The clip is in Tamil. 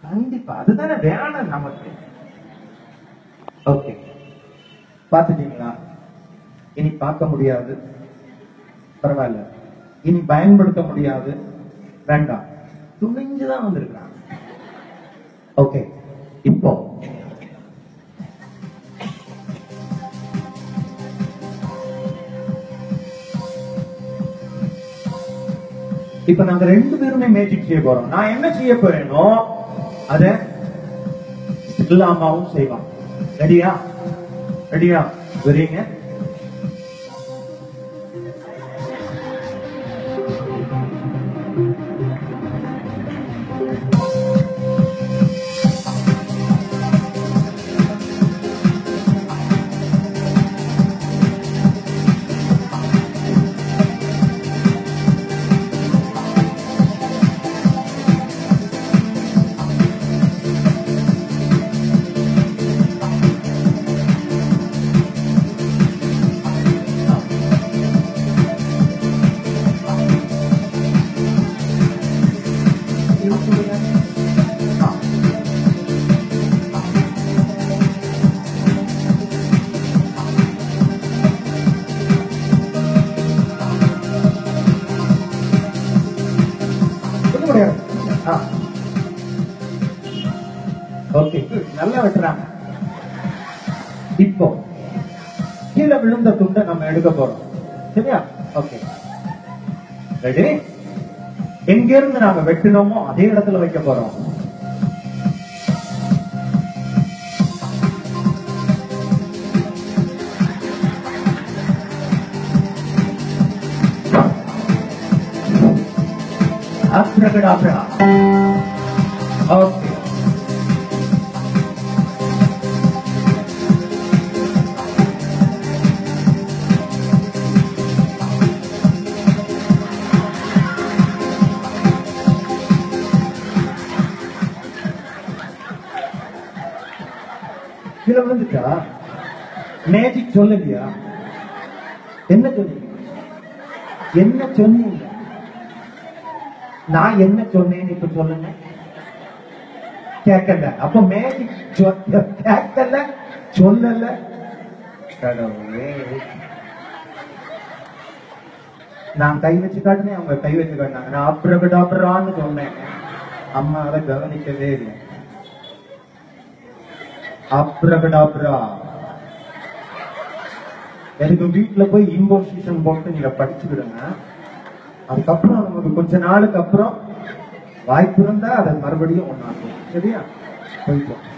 கண்டிப்பா அதுதானே வேணும் நமக்கு. ஓகே, பாத்துட்டீங்களா? இனி பார்க்க முடியாது, பரவாயில்ல. இனி பயன்படுத்த முடியாது, வேண்டாம். துணிஞ்சுதான் வந்திருக்காங்க. ஓகே, இப்போ இப்ப நாங்க 2 பேருமே மேஜிக் செய்ய போறோம். நான் என்ன செய்ய போறேனோ அத இல்லாமாவும் செய்வான். ரெடியா? ரெடியா? வரீங்க? ஓகே, நல்லா வெட்டுறாங்க. இப்போ கீழே விழுந்த துண்டை நம்ம எடுக்க போறோம். சரியா? Okay, ready? எங்க இருந்து நாம வெட்டினோமோ அதே இடத்துல வைக்க போறோம். அப்ரகடாப்ரா. ஓகே, கீழே விழுந்துட்டா? மேஜிக் சொல்லலையா? என்ன சொன்னீங்க? என்ன சொன்னீங்க? நான் என்ன சொன்னேன்னு இப்ப சொல்லுங்க. கேட்கல. அப்ப மேஜிக் கேட்கல, சொல்லல. கடவுளே, நான் கை வச்சு காட்டினேன், அவங்க கை வச்சு காட்டினாங்க. நான் அப்ரகடாப்ரான்னு சொன்னேன். அம்மா அதை கவனிக்கவே இல்லை. அப்ரகடாப்ரா. எனக்கு வீட்டுல போய் இம்போசிஷன் போட்டு நீங்க படிச்சுக்கிடுங்க. அதுக்கப்புறம் நமக்கு கொஞ்ச நாளுக்கு அப்புறம் வாய்ப்பு இருந்தா அதை மறுபடியும் ஒண்ணாக்கும். சரியா? போயிட்டோம்.